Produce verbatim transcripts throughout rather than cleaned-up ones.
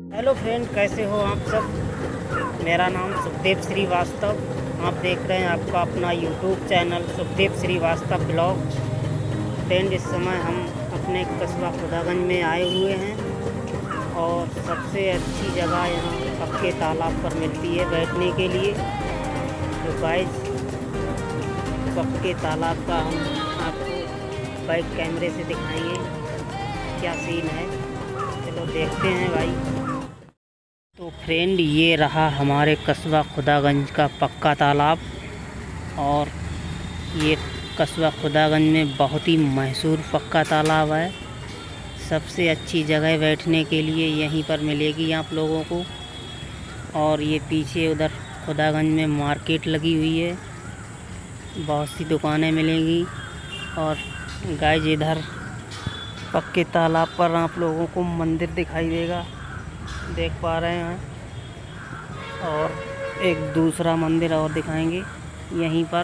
Hello friend, कैसे हो आप सब। मेरा नाम सुखदेव श्रीवास्तव। आप देख रहे हैं आपका अपना YouTube channel Sukhdev Shrivastava blog. Friend, इस समय हम अपने कस्बा खुदागंज में आए हुए हैं और सबसे अच्छी जगह यहाँ पक्के तालाब पर मिलती है बैठने के लिए। तो गाइस, पक्के तालाब का हम आपको बैक कैमरे से दिखाएंगे क्या सीन है। चलो देखते हैं भाई। तो फ्रेंड, ये रहा हमारे कस्बा खुदागंज का पक्का तालाब और ये कस्बा खुदागंज में बहुत ही मशहूर पक्का तालाब है। सबसे अच्छी जगह बैठने के लिए यहीं पर मिलेगी आप लोगों को। और ये पीछे उधर खुदागंज में मार्केट लगी हुई है, बहुत सी दुकानें मिलेंगी। और गाइस, इधर पक्के तालाब पर आप लोगों को मंदिर दिखाई देगा, देख पा रहे हैं। और एक दूसरा मंदिर और दिखाएंगे यहीं पर।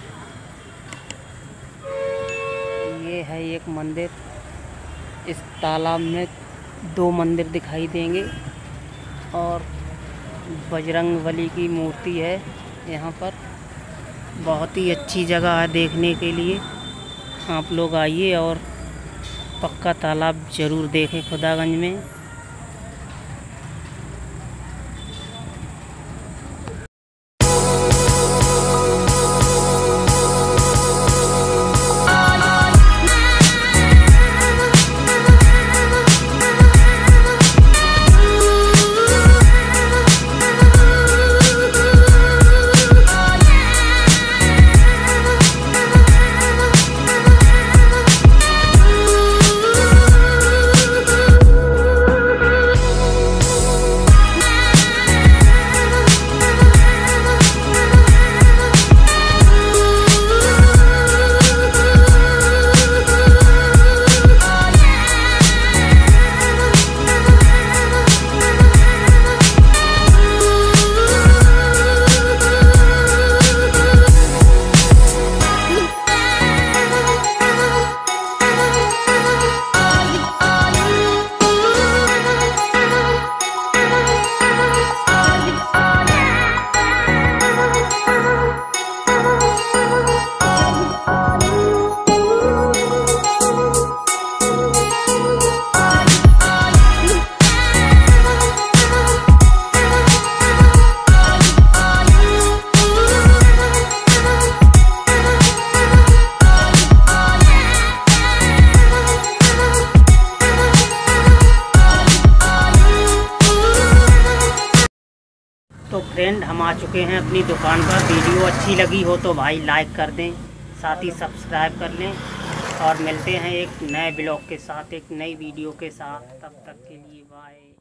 ये है एक मंदिर। इस तालाब में दो मंदिर दिखाई देंगे और बजरंगबली की मूर्ति है यहाँ पर। बहुत ही अच्छी जगह है देखने के लिए। आप लोग आइए और पक्का तालाब ज़रूर देखें खुदागंज में। तो फ्रेंड, हम आ चुके हैं अपनी दुकान पर। वीडियो अच्छी लगी हो तो भाई लाइक कर दें, साथ ही सब्सक्राइब कर लें। और मिलते हैं एक नए ब्लॉग के साथ, एक नई वीडियो के साथ। तब तक के लिए बाय।